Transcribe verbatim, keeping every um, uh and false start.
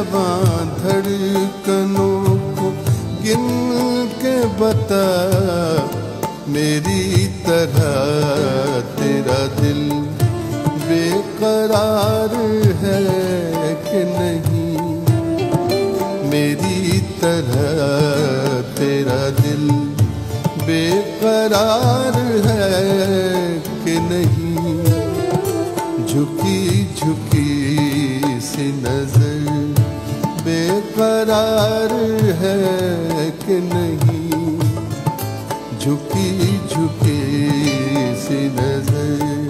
जवां धड़कनों को गिन के बता, मेरी तरह तेरा दिल बेकरार है कि नहीं, मेरी तरह तेरा दिल बेकरार है कि नहीं। झुकी झुकी सी नजर बेकरार है कि नहीं, झुकी झुकी सी नजर